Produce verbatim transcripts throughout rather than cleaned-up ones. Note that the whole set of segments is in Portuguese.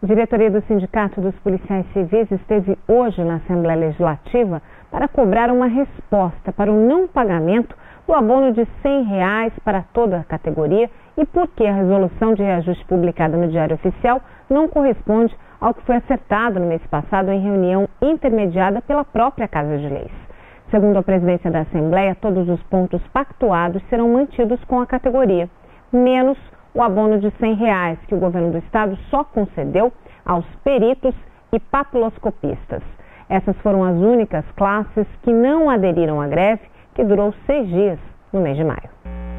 A diretoria do Sindicato dos Policiais Civis esteve hoje na Assembleia Legislativa para cobrar uma resposta para o não pagamento do abono de cem reais para toda a categoria e por que a resolução de reajuste publicada no Diário Oficial não corresponde ao que foi acertado no mês passado em reunião intermediada pela própria Casa de Leis. Segundo a presidência da Assembleia, todos os pontos pactuados serão mantidos com a categoria, menos o abono de cem reais que o governo do estado só concedeu aos peritos e papiloscopistas. Essas foram as únicas classes que não aderiram à greve, que durou seis dias no mês de maio.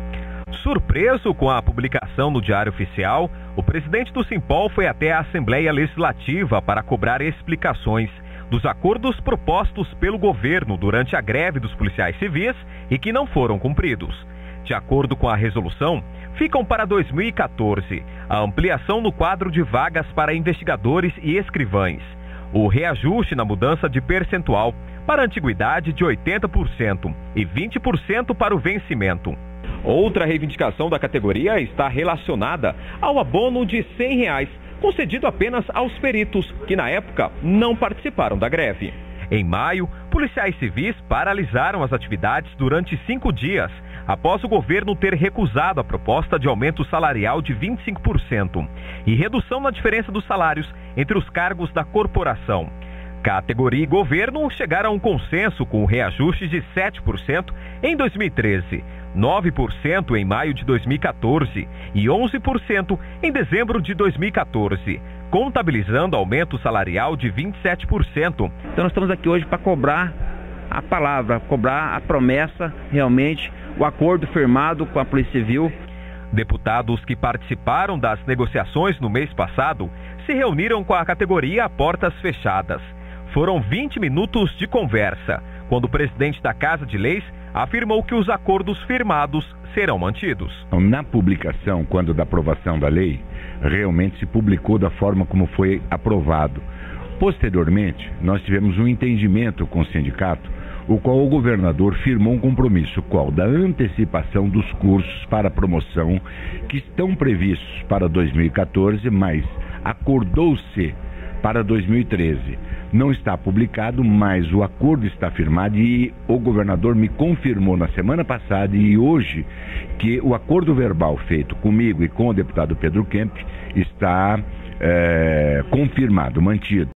Surpreso com a publicação no Diário Oficial, o presidente do Simpol foi até a Assembleia Legislativa para cobrar explicações dos acordos propostos pelo governo durante a greve dos policiais civis e que não foram cumpridos. De acordo com a resolução, ficam para dois mil e quatorze a ampliação no quadro de vagas para investigadores e escrivães, o reajuste na mudança de percentual para a antiguidade de oitenta por cento e vinte por cento para o vencimento. Outra reivindicação da categoria está relacionada ao abono de cem reais, concedido apenas aos peritos, que na época não participaram da greve. Em maio, policiais civis paralisaram as atividades durante cinco dias, após o governo ter recusado a proposta de aumento salarial de vinte e cinco por cento e redução na diferença dos salários entre os cargos da corporação. Categoria e governo chegaram a um consenso com o reajuste de sete por cento em dois mil e treze, nove por cento em maio de dois mil e quatorze e onze por cento em dezembro de dois mil e quatorze, contabilizando aumento salarial de vinte e sete por cento. Então nós estamos aqui hoje para cobrar a palavra, cobrar a promessa, realmente, o acordo firmado com a Polícia Civil. Deputados que participaram das negociações no mês passado se reuniram com a categoria a portas fechadas. Foram vinte minutos de conversa, quando o presidente da Casa de Leis afirmou que os acordos firmados serão mantidos. Na publicação, quando da aprovação da lei, realmente se publicou da forma como foi aprovado. Posteriormente, nós tivemos um entendimento com o sindicato, o qual o governador firmou um compromisso, qual da antecipação dos cursos para promoção que estão previstos para dois mil e quatorze, mas acordou-se para dois mil e treze. Não está publicado, mas o acordo está firmado e o governador me confirmou na semana passada e hoje que o acordo verbal feito comigo e com o deputado Pedro Kemp está é, confirmado, mantido.